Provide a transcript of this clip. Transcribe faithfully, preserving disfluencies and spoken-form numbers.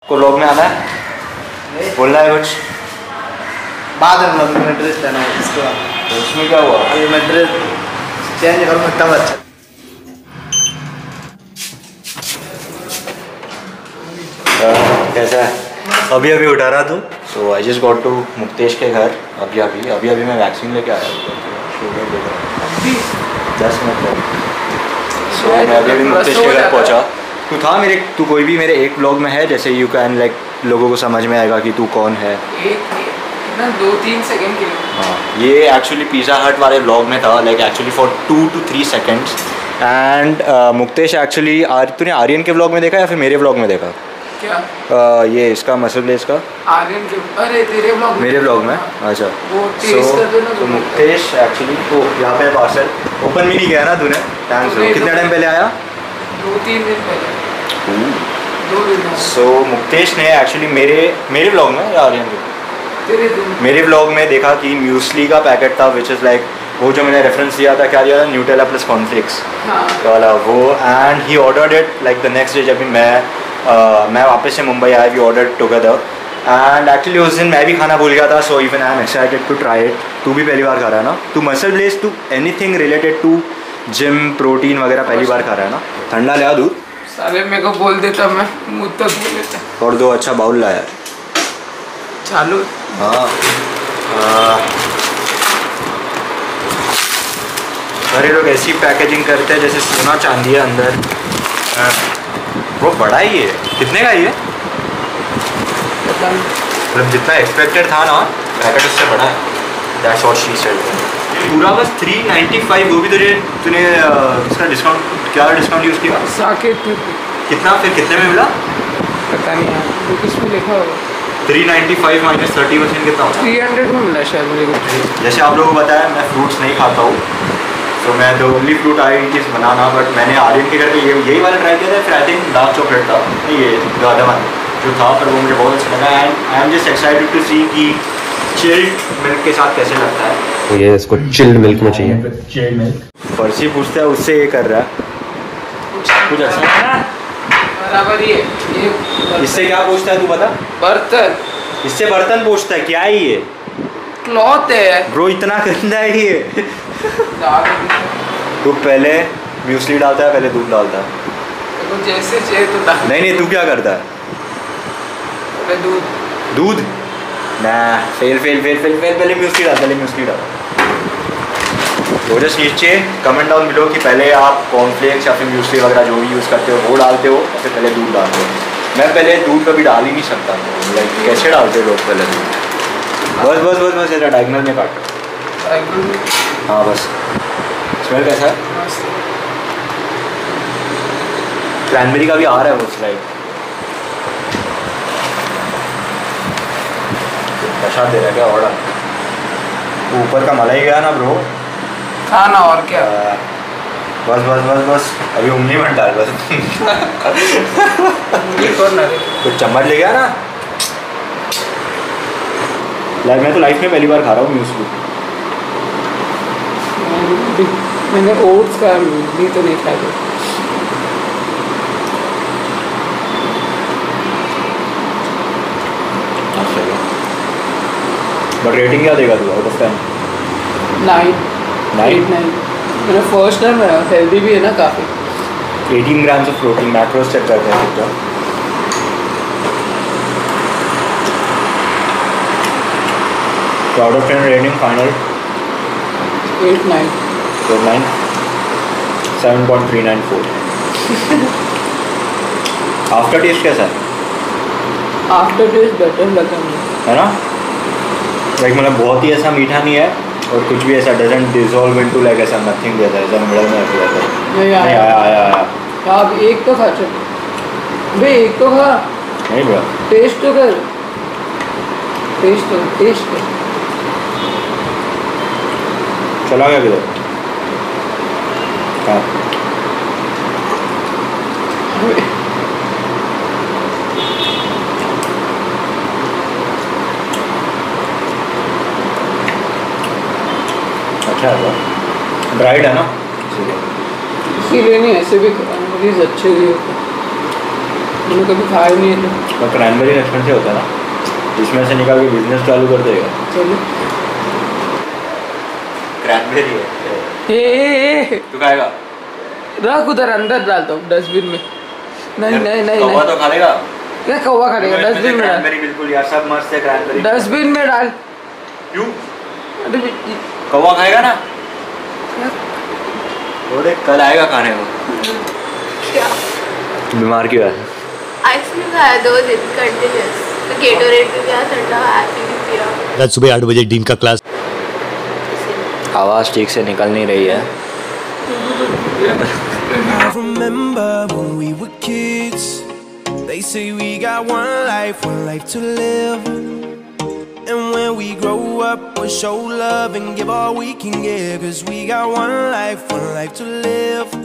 को लोग में आना है, बोलना है कुछ बाद में लोग में ड्रेस पहना है इसके बाद। तो उसमें क्या हुआ? अभी मैं ड्रेस चेंज करूँगा तब अच्छा। कैसा है? अभी अभी उठा रहा तू। So I just got to Muktesh के घर अभी अभी अभी अभी मैं वैक्सीन लेके आया अभी दस मिनट पहले। सो मैं अभी अभी मुक्तेश के घर पहुँचा। तू था मेरे तू कोई भी मेरे एक ब्लॉग में है, जैसे यू कैन लाइक लोगों को समझ में आएगा कि तू कौन है। एक ना दो तीन सेकंड के लिए। हाँ, ये एक्चुअली पिज़्ज़ा हट वाले ब्लॉग में था, like actually for two two three seconds. And Muktesh actually are तूने आर्यन के ब्लॉग में देखा या फिर मेरे ब्लॉग में देखा? क्या? uh, ये इसका मसल ब्लेस का आर्यन के, अरे तेरे ब्लॉग में, मेरे ब्लॉग में। अच्छा वो टेस्ट कर दो ना। तो मुक्तेश एक्चुअली तो यहाँ पे पार्सल ओपन भी नहीं किया ना तूने? थैंक्स। कितने टाइम पहले आया? दो तीन दिन पहले। दो दिन। सो मुक्तेश ने एक्चुअली मेरे मेरे ब्लॉग में या आर्यन के तेरे दिन मेरे ब्लॉग में देखा कि म्यूसली का पैकेट था, विच इज़ लाइक वो जो मैंने रेफरेंस दिया था, क्या दिया था, न्यूटेला प्लस कॉर्नफ्लेक्स वाला वो। And he ordered it like the next day जब भी मैं uh, मैं वापस से मुंबई आया, we order together. And actually उस दिन मैं भी खाना भूल गया था, so even I am excited to try it. तू भी पहली बार खा रहा है ना? तू मसल ब्लेस, तू anything related to gym protein वगैरह पहली बार खा रहा है ना? ठंडा लिया दूध साले मेरे को बोल देता, मैं मुँह तक बोल देता। और दो अच्छा बाउल लाया चालू। हाँ अरे लोग ऐसी पैकेजिंग करते हैं जैसे सोना चांदी है अंदर। आ, वो बड़ा ही है। कितने का ये? मतलब जितना एक्सपेक्टेड था ना पैकेट उससे बड़ा है। That's what she said. पूरा बस थ्री नाइन्टी फाइव। वो भी तुझे तूने इसका डिस्काउंट क्या डिस्काउंट यूज़ किया? साकेत कितना फिर कितने में मिला? पता नहीं यार, वो किस में लिखा होगा। Three ninety five minus thirty percent कितना होता है? थ्री हंड्रेड में मिला शायद मेरे को। जैसे आप लोगों को बताया मैं फ्रूट्स नहीं खाता हूँ, तो मैं the only fruit I is banana. But मैंने आर्यन के घर पे ये यही वाला ट्राई किया था, फिर आई थिंक डार्क चॉकलेट था, नहीं ये ज़्यादा वन जो था, पर वो मुझे बहुत अच्छा लगा। And I am just excited to see कि चिल्ड मिल्क के साथ कैसे लगता है। तो ये इसको चिल्ड मिल्क में चाहिए। चिल्ड मिल्क फर्सी पूछता है, उससे ये कर रहा है कुछ अच्छा बराबर ही है ये। इससे क्या पूछता है तू बता? बर्तन। इससे बर्तन पूछता है? क्या है ये? क्लॉथ है ब्रो, इतना गंदा है ये। तू पहले म्यूसली डालता है, पहले दूध डालता है? तो जैसे चाहिए तो डाल। नहीं नहीं, तू क्या करता है? पहले दूध। दूध ना, fail fail fail fail fail पहले म्यूसली डाल, पहले म्यूसली डाल। तो जस्ट नीचे कमेंट डाउन मिलो कि पहले आप कॉर्नफ्लेक्स या फिर म्यूसली वगैरह जो भी यूज़ करते हो वो डालते हो या फिर पहले दूध डालते हो। मैं पहले दूध कभी डाल ही नहीं सकता, लाइक कैसे डालते हो लोग पहले दूध? बस बस बस बस ऐसा डायगनल में काट। हाँ बस। स्मेल कैसा है? क्रैनबेरी का भी आ रहा है वो स्लाइड। प्रसाद दे रहा है क्या? ऑर्डर ऊपर का मलाई गया ना ब्रो। खाना और क्या? बस बस बस बस अभी उंगली मत डाल बस। कुछ चम्मच ले गया ना। लाइक मैं तो लाइफ में पहली बार खा रहा हूँ म्यूसली। मैंने ओट्स का भी तो नहीं खाया। बट रेटिंग क्या देगा तू out of ten? Nine. Nine nine. मेरा फर्स्ट टाइम है, हेल्दी भी है ना काफ़ी। Eighteen grams of protein macros check करते हैं क्या? तो out of ten rating final eight nine. Eight nine seven point three nine four. After taste कैसा है? आफ्टर टेस्ट बेटर लगा मुझे, है ना? लाइक मतलब बहुत ही ऐसा मीठा नहीं है और कुछ भी ऐसा डजंट डिजॉल्व इनटू लाइक ऐसा नथिंग जैसा ऐसा मिडल में ऐसा रहता है। नहीं आया आया आया आया। आप एक तो खा चल भाई, एक तो खा। नहीं बड़ा टेस्ट तो कर, टेस्ट तो टेस्ट कर। चला गया किधर? हाँ अच्छा है, ड्राइड है ना इसीलिए नहीं, ऐसे भी मरीज अच्छे भी होते। मैंने कभी खाया नहीं है तो तो क्रैनबेरी एक्सपेंसिव होता है ना, इसमें से निकाल के बिजनेस चालू कर देगा। चलो क्रैनबेरी है। ए, ए, ए, तू खाएगा? रख उधर अंदर डाल दो डस्टबिन में। नहीं नहीं नहीं कौवा तो खा लेगा। क्या कौवा खाएगा? डस्टबिन में डाल। क्रैनबेरी बिल्कुल यार, सब मस्त है क्रैनबेरी। डस्टबिन में डाल। क्यों? अरे कौवा खाएगा ना? वो देख कल आएगा खाने को। क्या? बीमार क्यों है? आइसक्रीम खाया दो दिन कंटिन्यूअस, तो गेटोरेड भी पिया, ठंडा हैप्पी भी पिया। आज सुबह आठ बजे डीन का क्लास। आवाज ठीक से निकल नहीं रही है। I remember when we were kids. They say we got one life, one life to live. And when we grow up, we'll show love and give all we can give. 'Cause we got one life, one life to live.